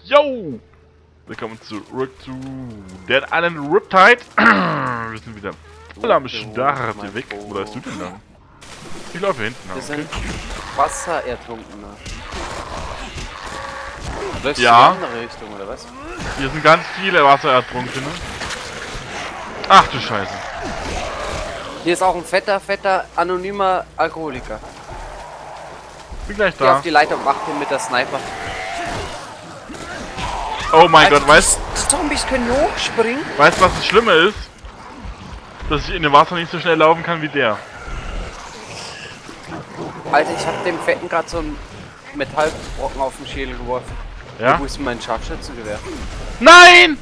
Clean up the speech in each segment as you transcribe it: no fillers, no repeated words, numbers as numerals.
Yo! Willkommen zurück zu Dead Island Riptide. Wir sind wieder voll am Start. Hier weg. Wo läufst du denn lang? Ich laufe hier hinten. Wir sind Wasserertrunkene. Läufst ja. du in die andere Richtung, oder was? Hier sind ganz viele Wasserertrunkene. Ach du Scheiße. Hier ist auch ein fetter, anonymer Alkoholiker. Bin gleich Geh da. auf die Leiter und mach den mit der Sniper. Oh mein Alter, Gott, weißt die Zombies können hochspringen. du, was das Schlimme ist? Dass ich in dem Wasser nicht so schnell laufen kann wie der. Alter, ich hab dem Fetten gerade so einen Metallbrocken auf den Schädel geworfen. Ja? Wo ist mein Scharfschützengewehr? Nein!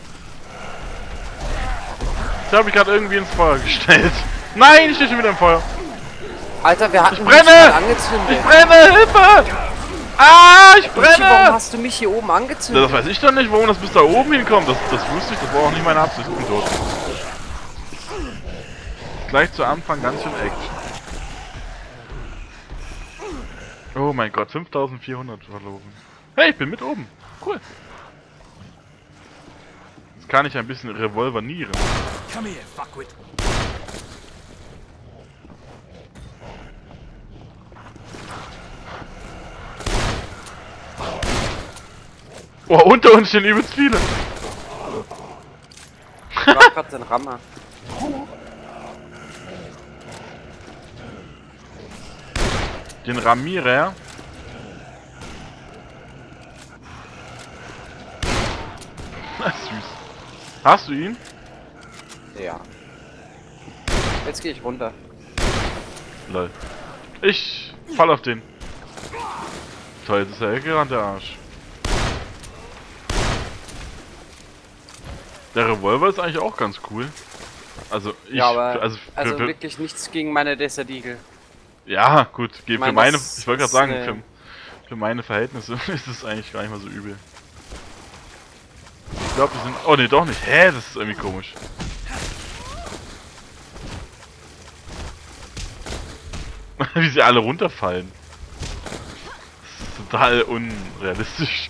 Das habe ich gerade irgendwie ins Feuer gestellt. Nein, ich stehe schon wieder im Feuer. Alter, wir hatten Ich mich brenne! mal angezündet. Ich brenne! Hilfe! Ah, ich Michi, warum brenne! hast du mich hier oben Ja, angezündet? das weiß ich doch nicht, warum das bis da oben hinkommt. Das wusste ich, das war auch nicht meine Absicht. Ich bin tot. Gleich zu Anfang ganz schön Action. Oh mein Gott, 5400 verloren. Hey, ich bin mit oben. Cool. Jetzt kann ich ein bisschen revolverieren. Come here, fuckwit. Oh, unter uns stehen übelst viele. Ich mach grad den Rammer. Den Ramierer. Na, süß. Hast du ihn? Ja. Jetzt gehe ich runter. Lol. Ich fall auf den. Toll, jetzt ist er weggerannt, der Arsch. Der Revolver ist eigentlich auch ganz cool. Also, ich. Ja, aber also also wirklich nichts gegen meine Desert Eagle. ja, gut. Für meine, meine. das Ich wollte gerade ist sagen, eine- für meine Verhältnisse ist es eigentlich gar nicht mal so übel. Ich glaube, wir sind. Oh, ne, doch nicht. Hä, das ist irgendwie komisch. Wie sie alle runterfallen. Das ist total unrealistisch.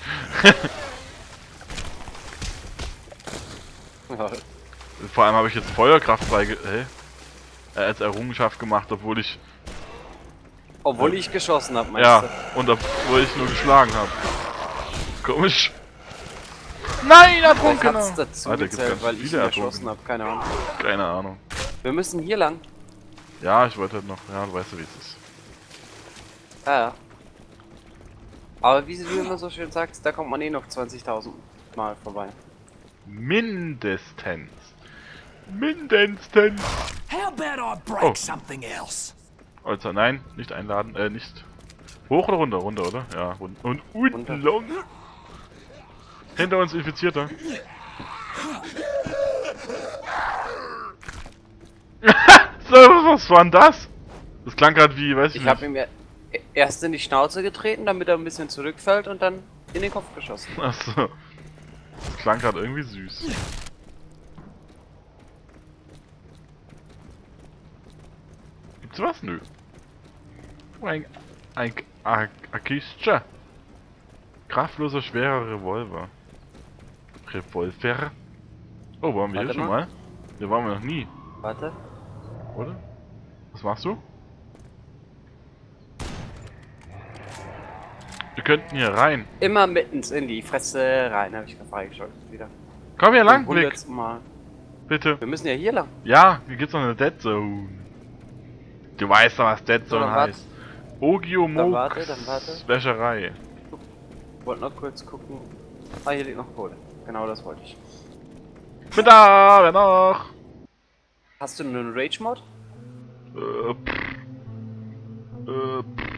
Vor allem habe ich jetzt Feuerkraft als Errungenschaft gemacht, obwohl ich. Obwohl ich geschossen habe, meinst Ja, du? und obwohl ich nur geschlagen habe. Komisch. Nein, Vielleicht Ertrunkener! hat's dazu Alter, gibt's gezählt, ganz weil ich ihn viele erschossen Ertrunkene. habe, keine Ahnung. Keine Ahnung. Wir müssen hier lang. Ja, ich wollte halt noch. Ja, du weißt ja, wie es ist. Ja. Aber wie du immer so schön sagst, da kommt man eh noch 20.000 Mal vorbei. Mindestens. Mindestens. How about I break Oh. something else? Also, nein, nicht einladen, nicht. Hoch oder runter? Runter, oder? Ja, runter. Und unten Runter. lang. Hinter uns Infizierter. So, was war denn das? Das klang gerade wie, weiß ich Ich nicht. habe ihm erst in die Schnauze getreten, damit er ein bisschen zurückfällt und dann in den Kopf geschossen. Achso. Das klang gerade irgendwie süß. Gibt's was? Nö. Oh, ein Akischa. Kraftloser, schwerer Revolver. Revolver? Oh, waren wir hier Warte schon mal. mal? Hier waren wir noch nie, Warte. oder? Was machst du? Wir könnten hier rein. Immer mittens in die Fresse rein, habe ich gerade freigeschaltet wieder. Komm hier lang, Zum Blick. 100. Mal. Bitte. Wir müssen ja hier lang. Ja, hier gibt's noch eine Dead Zone. Du weißt doch, was Dead So, Zone dann warte. heißt. Ogiomoks Dann warte. Wäscherei. Ich wollte noch kurz gucken. Ah, hier liegt noch Kohle. Genau das wollte ich. Bin da, wer noch? Hast du einen Rage-Mod? Pff. Pff.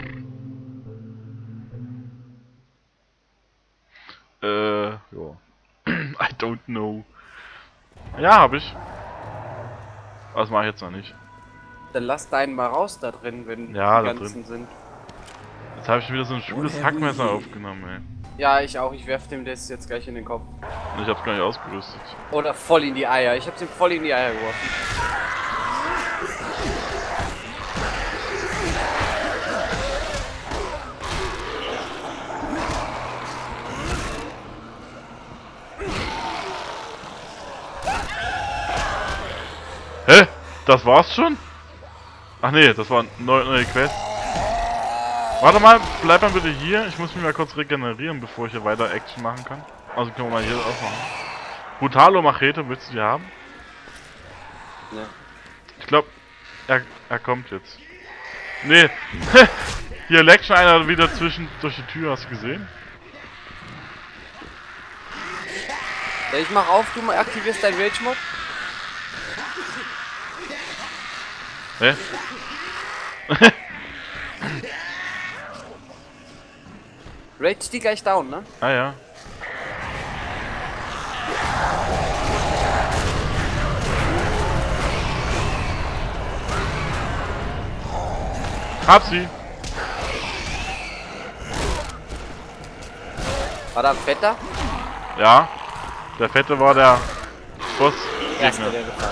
Ja. I don't know. Ja, hab ich. Aber das mache ich jetzt noch nicht. Dann lass deinen mal raus da drin, wenn Ja, die da ganzen sind. Jetzt habe ich wieder so ein schwules Hackmesser aufgenommen, ey. Ja, ich auch. Ich werf dem das jetzt gleich in den Kopf. Und ich hab's gar nicht ausgerüstet. Oder voll in die Eier. Ich hab's ihm voll in die Eier geworfen. Das war's schon? Ach nee, das war eine neue Quest. Warte mal, bleib mal bitte hier. Ich muss mich mal kurz regenerieren, bevor ich hier weiter Action machen kann. Also können wir mal hier aufmachen. Brutalo Machete, willst du die haben? Ne. Ich glaube, er kommt jetzt. Nee. Hier leckt schon einer wieder durch die Tür, hast du gesehen? Ja, ich mach auf, du aktivierst dein Rage-Mod. Hä? Rage die gleich down, ne? Ah ja. Hab sie. War da ein Fetter? Ja. Der Fette war der Boss. Erster, der gefallen.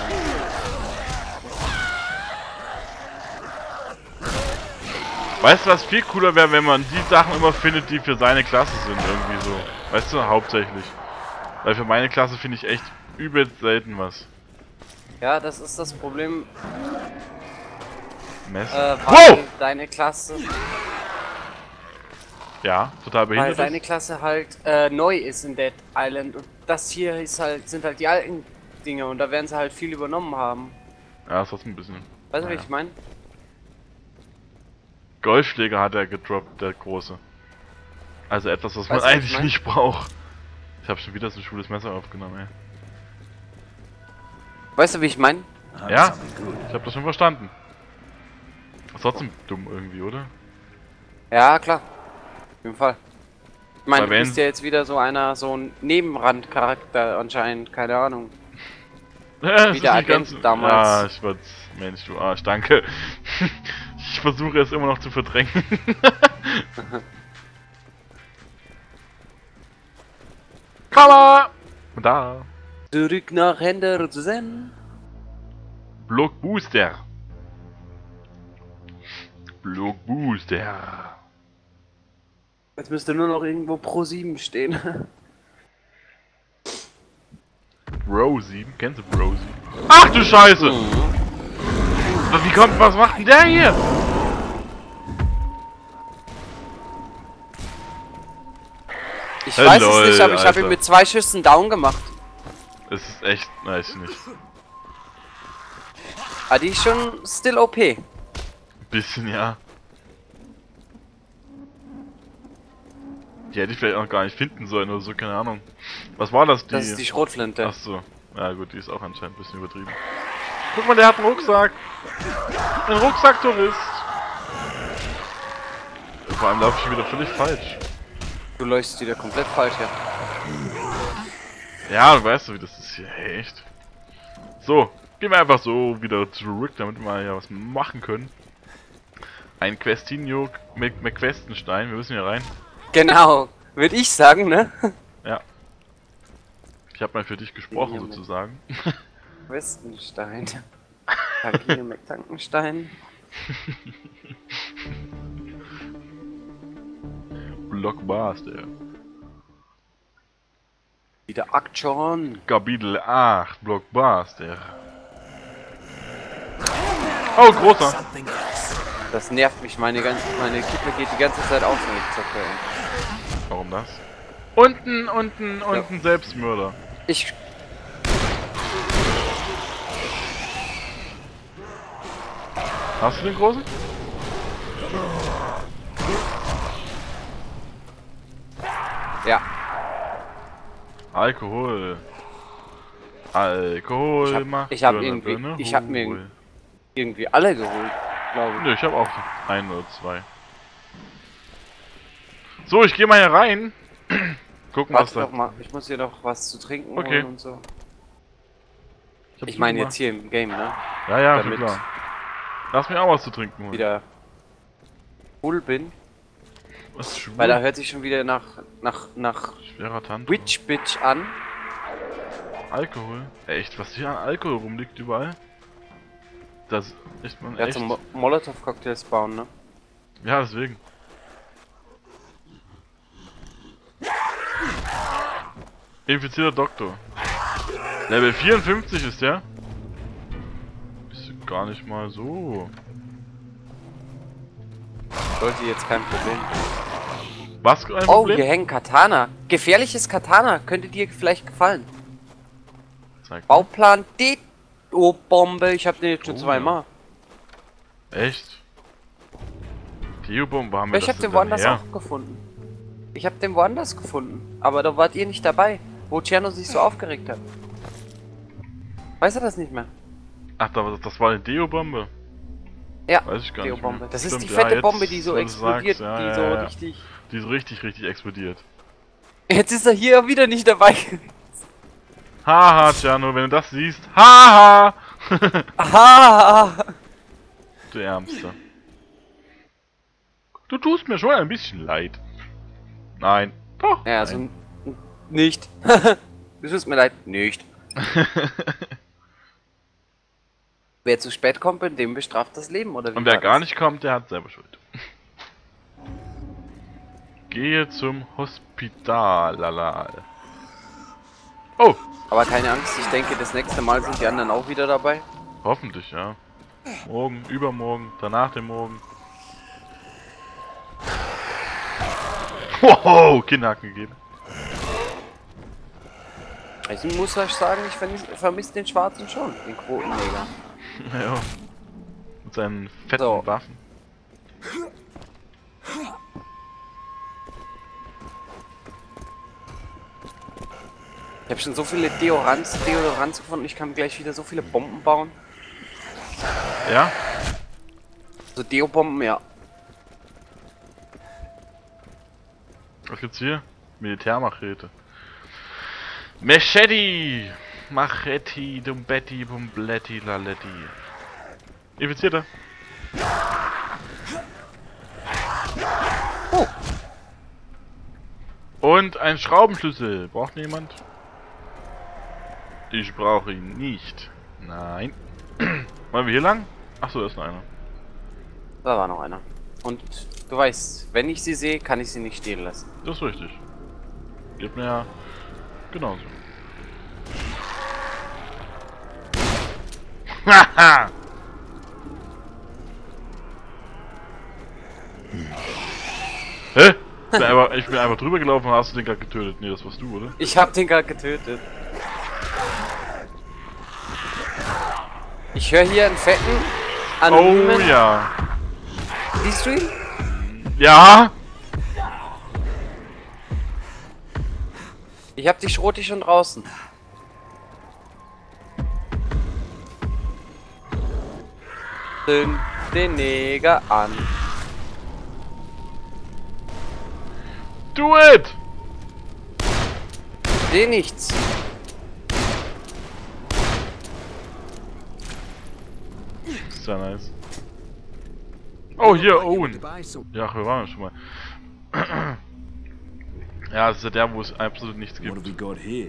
Weißt du, was viel cooler wäre, wenn man die Sachen immer findet, die für seine Klasse sind, irgendwie so. Weißt du, hauptsächlich. Weil für meine Klasse finde ich echt übelst selten was. Ja, das ist das Problem. Messer. Weil deine Klasse, Ja, total weil behindert. deine Klasse halt neu ist in Dead Island und das hier ist halt, sind halt die alten Dinge und da werden sie halt viel übernommen haben. Ja, ist trotzdem ein bisschen. Weißt du, Naja. wie ich meine? Golfschläger hat er gedroppt, der Große. Also etwas, was man Weißt du, was ich eigentlich mein? nicht braucht. Ich habe schon wieder so ein schwules Messer aufgenommen, ey. Weißt du, wie ich meine? Ja, ich habe das schon verstanden. Ist trotzdem dumm irgendwie, oder? Ja, klar. Auf jeden Fall. Ich meine, Weil du wenn- bist ja jetzt wieder so ein Nebenrandcharakter anscheinend, keine Ahnung. Ja, Wie der Agent damals. Ja, ich war's. Mensch, du Arsch, danke. Ich versuche es immer noch zu verdrängen. Cover! Da. Zurück nach Henderson. Blockbooster. Blockbooster. Jetzt müsste nur noch irgendwo Pro 7 stehen. Bro 7, kennst du Bro 7? Ach du Scheiße! Wie kommt, was macht denn der hier? Ich weiß Lol, es nicht, aber ich habe Alter. ihn mit 2 Schüssen down gemacht. Es ist echt, weiß ich nicht. Aber die ist schon still OP. Bisschen, ja. Die hätte ich vielleicht auch gar nicht finden sollen oder so, keine Ahnung. Was war das? Das ist die Schrotflinte. Ach so. Ja gut, die ist auch anscheinend ein bisschen übertrieben. Guck mal, der hat einen Rucksack. Ein Rucksacktourist. Vor allem laufe ich wieder völlig falsch. Du läufst wieder komplett falsch, ja. Ja, du weißt doch, wie das ist hier. Hey, echt. So, gehen wir einfach so wieder zurück, damit wir ja was machen können. Ein Questinho mit Questenstein. Wir müssen hier rein. Genau, würde ich sagen, ne? Ja. Ich habe mal für dich gesprochen, Ja, mit- sozusagen. Westenstein. Tagine McTankenstein. Blockbuster. Wieder Action. Kapitel 8, Blockbuster. Oh, großer. Something else. Das nervt mich, meine Kippe geht die ganze Zeit auf, wenn ich zocke, ey. Warum das? Unten, Selbstmörder. Ich. Hast du den großen? Ja. Alkohol. Alkohol macht ich hab Birne, irgendwie- Birne, ich hab mir- Hol. Irgendwie alle geholt, glaube ich. Nö, ich habe auch ein oder zwei. So, ich gehe mal hier rein. Gucken, was Warte da. doch mal, ich muss hier noch was zu trinken Okay. holen und so. hab Ich meine zu jetzt hier im Game, ne? Ja, ja, schon damit- klar. Lass mir auch was zu trinken holen. Wieder cool bin. Was ist schwul? Weil da hört sich schon wieder nach Schwerer Tante. Witch Bitch an. Alkohol. Echt, was hier an Alkohol rumliegt überall? Das ist man Ja, echt. zum Molotov-Cocktails bauen, ne? Ja, deswegen. Infizierter Doktor. Level 54 ist der. Bist du gar nicht mal so. Sollte jetzt kein Problem. Was ein Oh, Problem? hier hängen Katana. Gefährliches Katana. Könnte dir vielleicht gefallen. Zeig mal. Bauplan D. Oh, Bombe. Ich habe den jetzt schon Oh, zweimal. Echt? Geobombe haben wir Ich das habe denn den woanders her? auch gefunden. Ich habe den woanders gefunden. Aber da wart ihr nicht dabei. Wo Tscherno sich so aufgeregt hat. Weiß er das nicht mehr? Ach, das war eine Deo-Bombe. Ja, Weiß ich gar nicht Deo-Bombe. mehr. Das ist die Stimmt, fette ja, Bombe, jetzt, die so wo du explodiert. sagst, ja, Die ja, so ja. richtig... Die so richtig explodiert. Jetzt ist er hier wieder nicht dabei. Haha, Tscherno, wenn du das siehst. Haha! Aha! Du Ärmster. Du tust mir schon ein bisschen leid. Nein. Doch. Ja, Nein. so... Nicht. Es tut mir leid. Nicht. Wer zu spät kommt, dem bestraft das Leben, oder wie? Und wer war gar das? nicht kommt, der hat selber Schuld. Gehe zum Hospital. Oh, Aber keine Angst, ich denke, das nächste Mal sind die anderen auch wieder dabei. hoffentlich, ja. Morgen, übermorgen, danach dem Morgen. Wow, Kinnhaken gegeben. Ich muss euch sagen, ich vermisse den Schwarzen schon, den Quotenjäger. Ja. Mit seinen fetten So. Waffen. Ich habe schon so viele Deodorants gefunden, ich kann gleich wieder so viele Bomben bauen. Ja? So Deo-Bomben, ja. Was gibt's hier? Militärmachete. Machete! Machetti, Dumbetti, Bumbletti, Laletti. Infizierter. Oh. Und ein Schraubenschlüssel. Braucht jemand? Ich brauche ihn nicht. Nein. Wollen wir hier lang? Achso, da ist noch einer. Da war noch einer. Und du weißt, wenn ich sie sehe, kann ich sie nicht stehen lassen. Das ist richtig. Geht mir ja genauso. Haha! Hä? Ich bin einfach drüber gelaufen und hast du den gerade getötet. Nee, das warst du, oder? Ich hab den gerade getötet. Ich höre hier einen fetten anonymen. Oh ja. Siehst du ihn? Ja! Ich hab die Schroti schon draußen. Zünd den Neger an. Do it! Seh nichts. Ist ja nice. Oh, hier, Owen. Goodbye, so Ja, wir waren ja schon mal. Ja, das ist ja der, wo es absolut nichts what have gibt. we got here?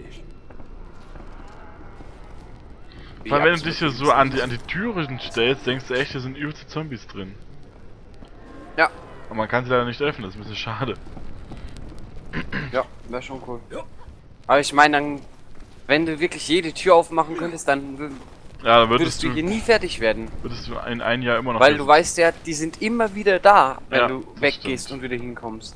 Weil wenn du dich hier so an die Türen stellst, denkst du echt, hier sind übelste Zombies drin. Ja, Und man kann sie leider nicht öffnen, das ist ein bisschen schade. ja, wäre schon cool. Aber ich meine, dann, wenn du wirklich jede Tür aufmachen könntest, dann Ja, dann würdest du hier nie fertig werden. würdest du in ein Jahr immer noch... Weil du weißt ja, die sind immer wieder da, wenn Ja, du das weggehst stimmt. und wieder hinkommst.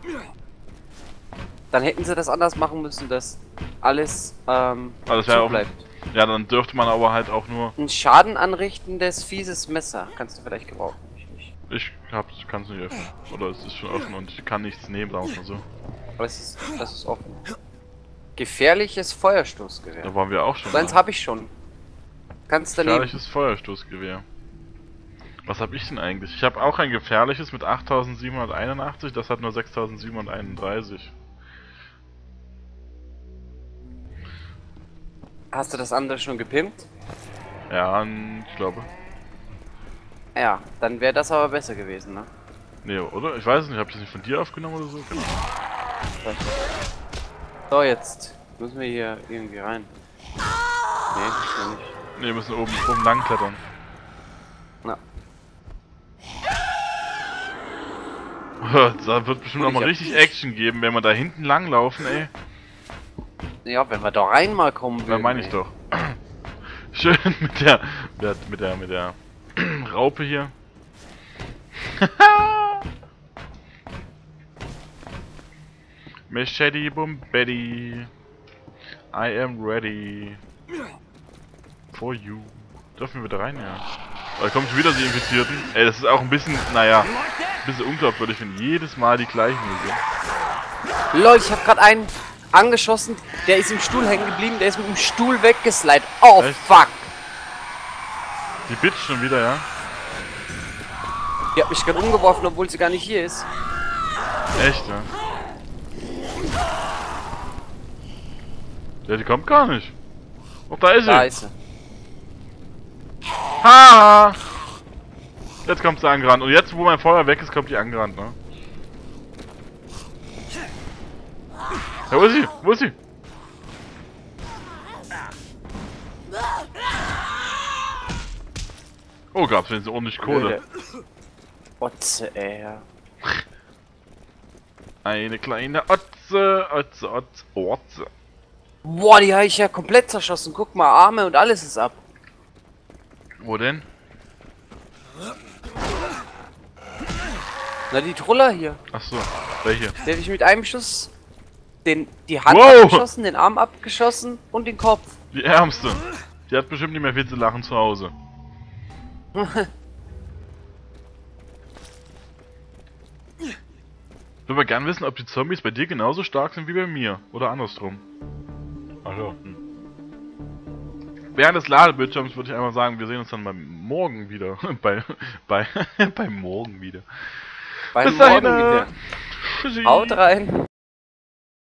Dann hätten sie das anders machen müssen, dass alles das wäre auch... bleibt. Ja, dann dürfte man aber halt auch nur... Ein Schaden anrichtendes, fieses Messer kannst du vielleicht gebrauchen. Ich nicht. Ich kann es nicht öffnen. Oder es ist schon offen und ich kann nichts nehmen, sagen wir mal so. Aber das ist offen. Gefährliches Feuerstoßgewehr. Da waren wir auch schon. So eins habe ich schon. Kannst du nehmen. Gefährliches Feuerstoßgewehr. Was habe ich denn eigentlich? Ich habe auch ein gefährliches mit 8781, das hat nur 6731. Hast du das andere schon gepimpt? Ja, ich glaube. Ja, dann wäre das aber besser gewesen, ne? Nee, oder? Ich weiß es nicht, habe ich das nicht von dir aufgenommen oder so? Genau. So, jetzt müssen wir hier irgendwie rein. Nee, noch nicht. Nee, wir müssen oben lang klettern. Na. Da wird bestimmt Gut, noch mal ich hab- richtig Action geben, wenn wir da hinten lang laufen, ey. Ja, wenn wir da rein mal kommen Da würden. meine ich ey. doch. Schön Mit der Raupe hier. Machete Bombetti. I am ready. For you. Dürfen wir wieder rein, ja. Da kommen schon wieder die Infizierten. Ey, das ist auch ein bisschen, naja, ein bisschen unglaubwürdig, wenn jedes Mal die gleichen hier sind. Lol, ich hab grad einen angeschossen, der ist im Stuhl hängen geblieben, der ist mit dem Stuhl weggeslidet. Oh, Echt? fuck. Die Bitch schon wieder, ja? Die hat mich gerade umgeworfen, obwohl sie gar nicht hier ist. Echt, ja? Ja, die kommt gar nicht. Oh, da ist sie. Da ist sie. Ha! Jetzt kommt sie angerannt. Und jetzt, wo mein Feuer weg ist, kommt die angerannt, ne? Ja, wo ist sie? Wo ist sie? Oh, gab's denn so ordentlich Kohle. Otze, ey. Eine kleine Otze, Otze, Otze, Otze. Boah, die habe ich ja komplett zerschossen. Guck mal, Arme und alles ist ab. Wo denn? Na, die Truller hier. Achso, welche? Der habe ich mit einem Schuss die Hand Wow. abgeschossen, den Arm abgeschossen und den Kopf. Die Ärmste. Die hat bestimmt nicht mehr viel zu lachen zu Hause. Ich würde mal gern wissen, ob die Zombies bei dir genauso stark sind wie bei mir. Oder andersrum. Also. Während des Ladebildschirms würde ich einmal sagen, wir sehen uns dann beim Morgen wieder. beim Morgen wieder. Beim Bis dahin, Morgen wieder. Tschüssi. Haut rein.